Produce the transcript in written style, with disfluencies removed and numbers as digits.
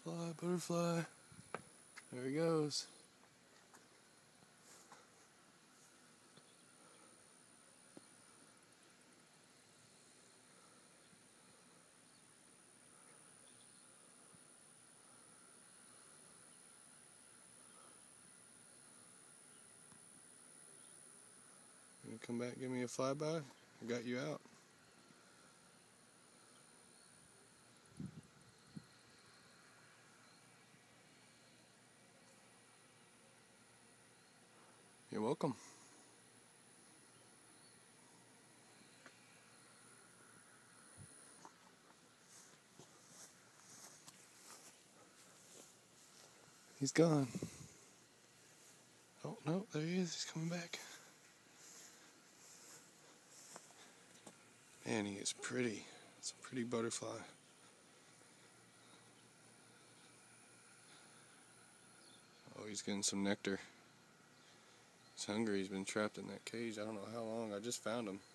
Butterfly, butterfly. There he goes. You come back, give me a flyby. I got you out. You're welcome. He's gone. Oh, no, there he is. He's coming back. Man, he is pretty. It's a pretty butterfly. Oh, he's getting some nectar. He's hungry. He's been trapped in that cage. I don't know how long. I just found him.